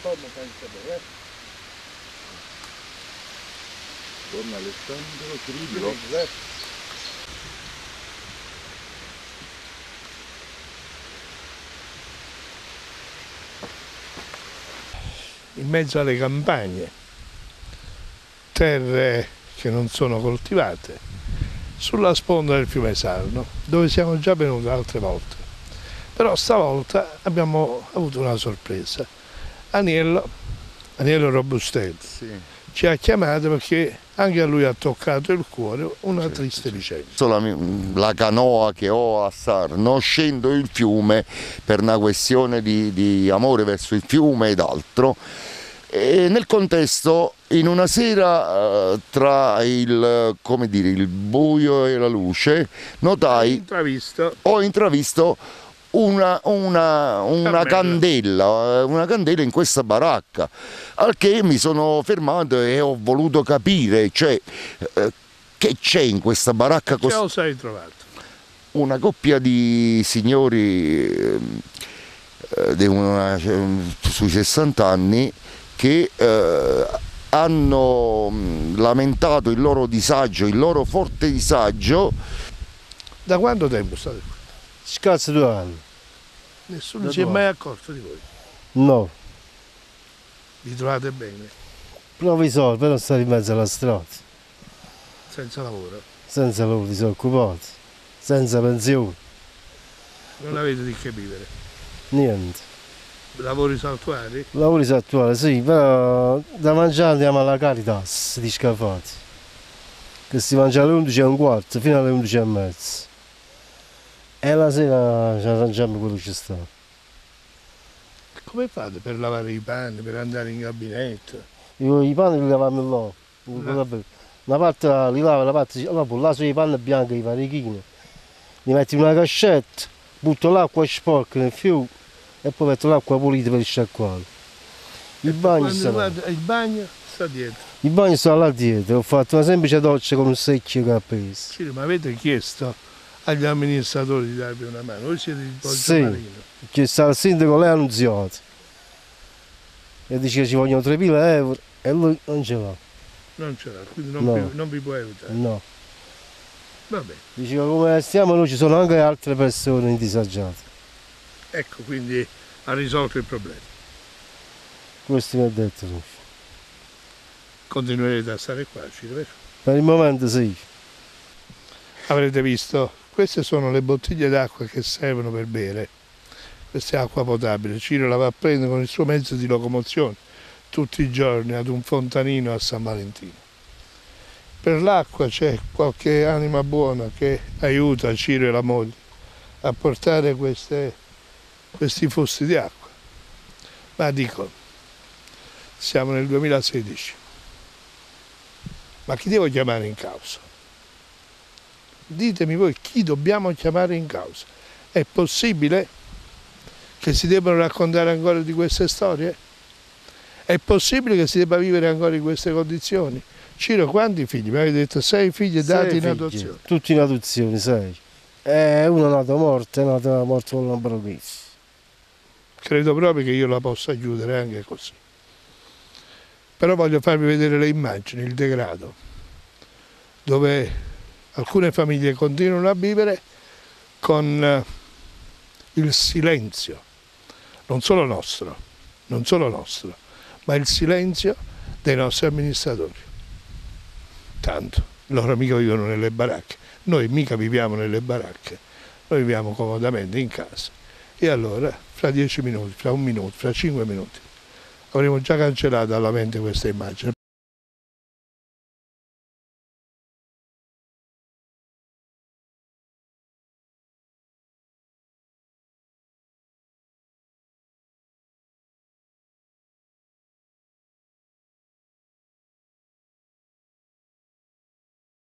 forma senza bere. Don Alessandro Cirillo. In mezzo alle campagne, terre che non sono coltivate, sulla sponda del fiume Sarno, dove siamo già venuti altre volte. Però stavolta abbiamo avuto una sorpresa. Aniello Robustelli ci ha chiamato perché anche a lui ha toccato il cuore una triste vicenda. La canoa che ho a Sarno, scendo il fiume per una questione di amore verso il fiume ed altro, e nel contesto, in una sera tra il buio e la luce, ho intravisto una candela in questa baracca, al che mi sono fermato e ho voluto capire, cioè, che c'è in questa baracca. Che cosa hai trovato? Una coppia di signori sui 60 anni che hanno lamentato il loro disagio, il loro forte disagio. Da quanto tempo state qui? Scarso 2 anni. Nessuno si è mai accorto di voi? No. Vi trovate bene? Provvisori, però stare in mezzo alla strada. Senza lavoro? Senza lavoro, disoccupati. Senza pensione. Non avete di che vivere? Niente. Lavori saltuari? Lavori saltuari, sì, però da mangiare andiamo alla Caritas di Scafati. Che si mangia alle 11:15 fino alle 11:30. E la sera ci arrangiamo quello che ci sta. Come fate per lavare i panni, per andare in gabinetto? I panni li lavamo là. Una parte li lavo, la parte dopo laso i panni bianchi, i panichini. Li metti in una cascetta, butto l'acqua sporca nel fiume e poi metto l'acqua pulita per sciacquare. Il bagno sta dietro. Il bagno sta là dietro, ho fatto una semplice doccia con un secchio che ha preso. Ciro, ma avete chiesto agli amministratori di darvi una mano? Voi siete di Poggiomarino? Sì, che sta il sindaco, lei ha annunziato. E dice che ci vogliono 3.000 euro e lui non ce l'ha. Non ce l'ha, quindi No. non vi può aiutare? No. Vabbè. Dice che come stiamo noi ci sono anche altre persone disagiate. Ecco, quindi ha risolto il problema. Questo mi ha detto. Continuerete a stare qua, Ciro, vero? Per il momento sì. Avrete visto, queste sono le bottiglie d'acqua che servono per bere. Questa è acqua potabile. Ciro la va a prendere con il suo mezzo di locomozione tutti i giorni ad un fontanino a San Valentino. Per l'acqua c'è qualche anima buona che aiuta Ciro e la moglie a portare questi fusti di acqua. Ma dico, siamo nel 2016. Ma chi devo chiamare in causa? Ditemi voi chi dobbiamo chiamare in causa. È possibile che si debbano raccontare ancora di queste storie? È possibile che si debba vivere ancora in queste condizioni? Ciro, quanti figli? Mi avete detto 6 figli dati in adozione? Tutti in adozione, 6. Uno è nato morto, è nato morto con l'ambroghissi. Credo proprio che io la possa chiudere anche così. Però voglio farvi vedere le immagini, il degrado, dove alcune famiglie continuano a vivere con il silenzio, non solo nostro, ma il silenzio dei nostri amministratori. Tanto, loro mica vivono nelle baracche, noi mica viviamo nelle baracche, noi viviamo comodamente in casa. E allora, fra 10 minuti, fra 1 minuto, fra 5 minuti, avremo già cancellato dalla mente questa immagine.